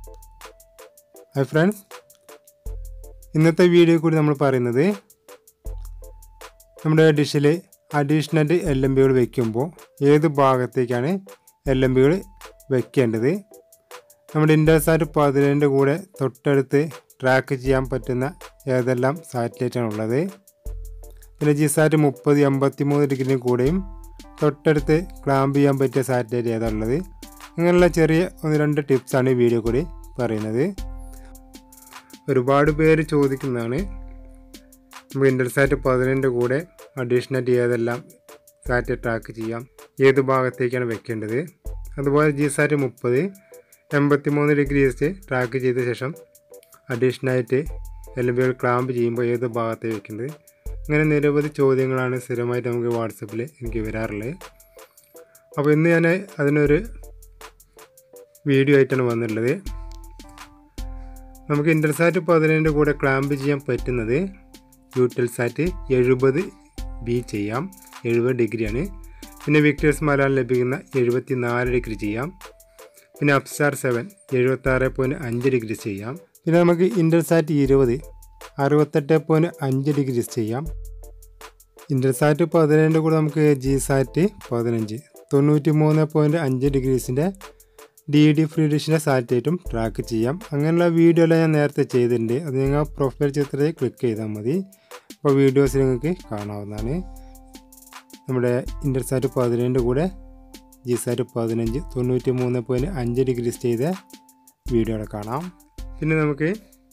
Hi friends, ഇന്നത്തെ video കൂടി നമ്മൾ പറയുന്നത് നമ്മുടെ ഡിഷിൽ അഡീഷണൽ LMBകൾ വെക്കുമ്പോൾ ഏത് ഭാഗത്തേക്കാണ് LMBകൾ വെക്കേണ്ടത്. നമ്മുടെ ഇൻഡോസാറ്റ് 17 കൂടെ തൊട്ടടുത്ത് ട്രാക്ക് ചെയ്യാൻ പറ്റുന്ന ഏതെല്ലാം സാറ്റലൈറ്റാണ് ഉള്ളത്. പിന്നെ ജിസാറ്റ് 30 83 ഡിഗ്രിന് കൂടെയും തൊട്ടടുത്ത് ക്ലാമ്പ് ചെയ്യാൻ പറ്റിയ സാറ്റലൈറ്റ് ഏതാണുള്ളത്. ഇങ്ങനെയുള്ള ചെറിയ 1-2 ടിപ്സാണ് ഈ വീഡിയോ കൂടി പറയുന്നത്. ഒരുപാട് പേര് ചോദിക്കുന്നതാണ് നമുക്ക് ഇൻഡോസാറ്റ് 17 കൂടെ അഡീഷണൽ ഏതെല്ലാം സാറ്റലൈറ്റ് ട്രാക്ക് ചെയ്യാം, ഏത് ഭാഗത്തേക്കാണ് വെക്കേണ്ടത്. അതുപോലെ ജിസാറ്റ് 30 83 ഡിഗ്രി ഈസ്റ്റ് ട്രാക്ക് ചെയ്ത ശേഷം അഡീഷണലായിട്ട് LMBകൾ ക്ലാമ്പ് ചെയ്യുമ്പോൾ ഏത് ഭാഗത്തേക്ക് വെക്കുന്നത്. ഇങ്ങനെ നിരവധി ചോദ്യങ്ങളാണ് സ്ഥിരമായിട്ട് നമുക്ക് വാട്സപ്പിൽ എനിക്ക് വരാറുള്ളത്. അപ്പോൾ ഇന്ന് ഞാൻ അതിനൊരു വീഡിയോ ആയിട്ടാണ് വന്നിട്ടുള്ളത്. നമുക്ക് ഇൻഡോസാറ്റ് 17 കൂടെ ക്ലാമ്പ് ചെയ്യാൻ പറ്റുന്നത് യൂട്ടൽസാറ്റ് 70B ചെയ്യാം, 70 ഡിഗ്രിയാണ്. പിന്നെ വിക്ടേഴ്സ് മലയാളം ലഭിക്കുന്ന 74 ഡിഗ്രി ചെയ്യാം. പിന്നെ അപ്സ്റ്റാർ 7 76.5 ഡിഗ്രി ചെയ്യാം. പിന്നെ നമുക്ക് ഇൻഡോസാറ്റ് 20 68.5 ഡിഗ്രി ചെയ്യാം. ഇൻഡോസാറ്റ് 17 കൂടെ നമുക്ക് ജിസാറ്റ് 15 93.5 ഡിഗ്രീസിൻ്റെ DD ഫ്രീ ഡിഷിൻ്റെ സാറ്റലൈറ്റും ട്രാക്ക് ചെയ്യാം. അങ്ങനെയുള്ള വീഡിയോ എല്ലാം ഞാൻ നേരത്തെ ചെയ്തിട്ടുണ്ട്. അത് നിങ്ങൾ പ്രൊഫൈൽ ചിത്രത്തിൽ ക്ലിക്ക് ചെയ്താൽ മതി. അപ്പോൾ വീഡിയോസ് നിങ്ങൾക്ക് കാണാവുന്നതാണ്. നമ്മുടെ ഇൻഡോസാറ്റ് 17 കൂടെ ജിസാറ്റ് 15 93.5 ഡിഗ്രി ചെയ്ത വീഡിയോകൾ കാണാം. പിന്നെ നമുക്ക്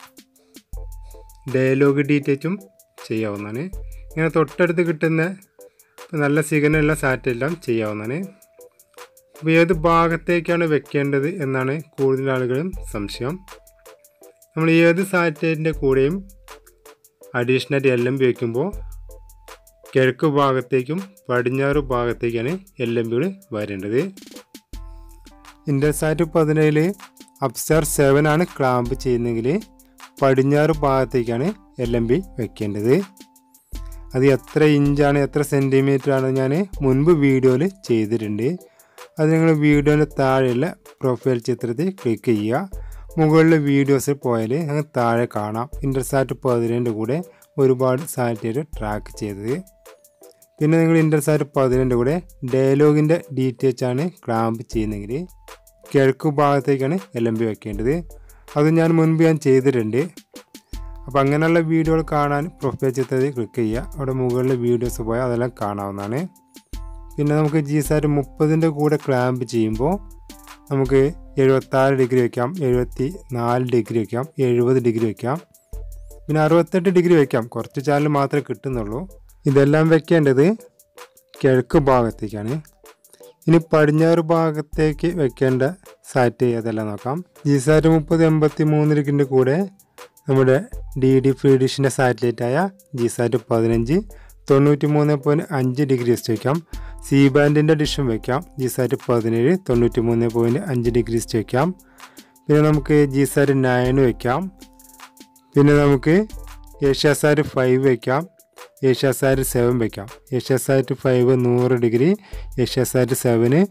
ഡയലോഗ് ഡീറ്റെയിൽസും ചെയ്യാവുന്നതാണ്. ഇങ്ങനെ തൊട്ടടുത്ത് കിട്ടുന്ന നല്ല സിഗ്നലുള്ള സാറ്റലൈറ്റെല്ലാം ചെയ്യാവുന്നതാണ്. അപ്പോൾ ഏത് ഭാഗത്തേക്കാണ് വെക്കേണ്ടത് എന്നാണ് കൂടുതൽ ആളുകളും സംശയം. നമ്മൾ ഏത് സാറ്റലൈറ്റിൻ്റെ കൂടെയും അഡീഷണൽ LMB വയ്ക്കുമ്പോൾ കിഴക്ക് ഭാഗത്തേക്കും പടിഞ്ഞാറ് ഭാഗത്തേക്കാണ് LMBകൾ വരേണ്ടത്. ഇൻഡോസാറ്റ് 17 അപ്സ്റ്റാർ 7 ആണ് ക്ലാമ്പ് ചെയ്യുന്നതെങ്കിൽ പടിഞ്ഞാറ് ഭാഗത്തേക്കാണ് LMB വെക്കേണ്ടത്. അത് എത്ര ഇഞ്ചാണ് എത്ര സെൻറ്റിമീറ്റർ ആണ് ഞാൻ മുൻപ് വീഡിയോയിൽ ചെയ്തിട്ടുണ്ട്. അത് നിങ്ങൾ വീഡിയോയുടെ താഴെയുള്ള പ്രൊഫൈൽ ചിത്രത്തിൽ ക്ലിക്ക് ചെയ്യുക. മുകളിലെ വീഡിയോസിൽ പോയാൽ നിങ്ങൾ താഴെ കാണാം ഇൻഡോസാറ്റ് 17 കൂടെ ഒരുപാട് സാറ്റലൈറ്റ് ട്രാക്ക് ചെയ്തത്. പിന്നെ നിങ്ങൾ ഇൻഡോസാറ്റ് 17 കൂടെ ഡയലോഗിൻ്റെ ഡീറ്റെയിൽസ് ആണ് ക്ലാമ്പ് ചെയ്യുന്നതെങ്കിൽ കിഴക്ക് ഭാഗത്തേക്കാണ് LMB വെക്കേണ്ടത്. അത് ഞാൻ മുൻപ് ചെയ്തിട്ടുണ്ട്. അപ്പോൾ അങ്ങനെയുള്ള വീഡിയോകൾ കാണാൻ പ്രൊഫൈൽ ചിത്രത്തിൽ ക്ലിക്ക് ചെയ്യുക. അവിടെ മുകളിലെ വീഡിയോസ് പോയാൽ അതെല്ലാം കാണാവുന്നതാണ്. പിന്നെ നമുക്ക് ജിസാറ്റ് 30 കൂടെ ക്ലാമ്പ് ചെയ്യുമ്പോൾ നമുക്ക് 76 ഡിഗ്രി വയ്ക്കാം, 74 ഡിഗ്രി വയ്ക്കാം, 70 ഡിഗ്രി വയ്ക്കാം, പിന്നെ 68 ഡിഗ്രി വയ്ക്കാം. കുറച്ച് ചാനൽ മാത്രമേ കിട്ടുന്നുള്ളൂ. ഇതെല്ലാം വെക്കേണ്ടത് കിഴക്ക് ഭാഗത്തേക്കാണ്. ഇനി പടിഞ്ഞാറ് ഭാഗത്തേക്ക് വെക്കേണ്ട സാറ്റ് ഏതെല്ലാം നോക്കാം. ജിസാറ്റ് 30 83 ഡിഗ്രിൻ്റെ കൂടെ നമ്മുടെ DD ഫ്രീ ഡിഷിൻ്റെ സാറ്റലൈറ്റായ ജിസാറ്റ് 15 93.5 ഡിഗ്രി ഈസ്റ്റ് വയ്ക്കാം. സി ബാൻഡിൻ്റെ ഡിഷും വയ്ക്കാം. ജിസാറ്റ് 17 93.5 ഡിഗ്രി ഈസ്റ്റ് വയ്ക്കാം. പിന്നെ നമുക്ക് ജിസാറ്റ് 9 വയ്ക്കാം. പിന്നെ നമുക്ക് ഏഷ്യാസാറ്റ് 5 വയ്ക്കാം, ഏഷ്യാസാറ്റ് 7 വയ്ക്കാം. AsiaSat 5 100 degree, AsiaSat 7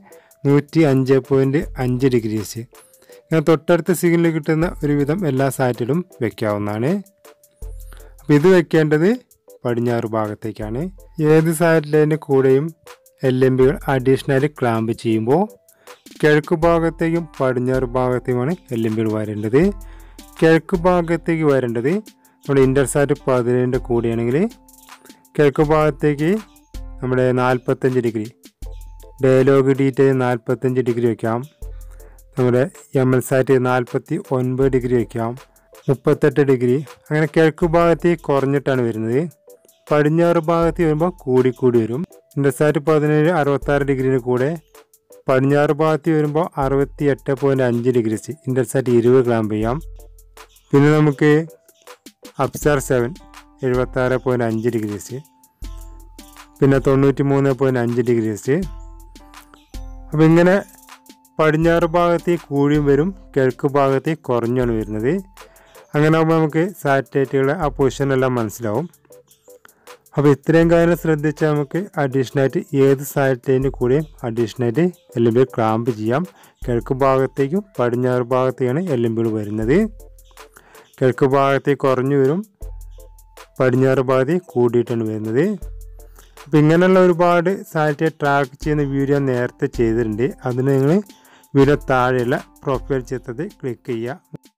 105.5 degree east. ഇങ്ങനെ തൊട്ടടുത്ത സിഗ്നൽ കിട്ടുന്ന ഒരുവിധം എല്ലാ സാറ്റിലും വെക്കാവുന്നതാണ്. അപ്പോൾ ഇത് വെക്കേണ്ടത് പടിഞ്ഞാറ് ഭാഗത്തേക്കാണ്. ഏത് സാറ്റലൈറ്റിൻ്റെ കൂടെയും LMBകൾ അഡീഷണൽ ക്ലാമ്പ് ചെയ്യുമ്പോൾ കിഴക്ക് ഭാഗത്തേക്കും പടിഞ്ഞാറ് ഭാഗത്തേക്കുമാണ് LMBകൾ വരേണ്ടത്. കിഴക്ക് ഭാഗത്തേക്ക് വരേണ്ടത് നമ്മുടെ ഇൻഡോസാറ്റ് 17 കൂടെയാണെങ്കിൽ കിഴക്ക് ഭാഗത്തേക്ക് നമ്മുടെ 45 ഡിഗ്രി, ഡയലോഗ് ഡീറ്റെയിൽ 45 ഡിഗ്രി വയ്ക്കാം. നമ്മുടെ MLസാറ്റ് 49 ഡിഗ്രി വയ്ക്കാം, 38 ഡിഗ്രി. അങ്ങനെ കിഴക്ക് ഭാഗത്തേക്ക് കുറഞ്ഞിട്ടാണ് വരുന്നത്. പടിഞ്ഞാറ് ഭാഗത്ത് വരുമ്പോൾ കൂടി വരും. ഇൻഡോസാറ്റ് 17 66 ഡിഗ്രിന് കൂടെ പടിഞ്ഞാറ് ഭാഗത്ത് വരുമ്പോൾ 68.5 ഡിഗ്രി ഇൻഡോസാറ്റ് 20 ക്ലാമ്പ് ചെയ്യാം. പിന്നെ നമുക്ക് അപ്സ്റ്റാർ 7 76.5 ഡിഗ്രി, പിന്നെ 93.5 ഡിഗ്രി. അപ്പോൾ ഇങ്ങനെ പടിഞ്ഞാറ് ഭാഗത്തേക്ക് കൂടിയും വരും, കിഴക്ക് ഭാഗത്തേക്ക് കുറഞ്ഞാണ് വരുന്നത്. അങ്ങനെ ആകുമ്പോൾ നമുക്ക് സാറ്റലൈറ്റുകളെ ആ പൊസിഷനെല്ലാം മനസ്സിലാവും. അപ്പോൾ ഇത്രയും കാര്യം ശ്രദ്ധിച്ചാൽ നമുക്ക് അഡീഷണലായിട്ട് ഏത് സൈഡിൻ്റെ കൂടെയും അഡീഷണലായിട്ട് LMB ക്ലാമ്പ് ചെയ്യാം. കിഴക്ക് ഭാഗത്തേക്കും പടിഞ്ഞാറ് ഭാഗത്തേക്കാണ് LMB വരുന്നത്. കിഴക്ക് ഭാഗത്തേക്ക് കുറഞ്ഞു വരും, പടിഞ്ഞാറ് ഭാഗത്തേക്ക് കൂടിയിട്ടാണ് വരുന്നത്. അപ്പോൾ ഇങ്ങനെയുള്ള ഒരുപാട് സാറ്റലൈറ്റ് ട്രാക്ക് ചെയ്യുന്ന വീഡിയോ നേരത്തെ ചെയ്തിട്ടുണ്ട്. അതിന് നിങ്ങൾ വീഡിയോ താഴെയുള്ള പ്രൊഫൈൽ ചിത്രത്തിൽ ക്ലിക്ക് ചെയ്യുക.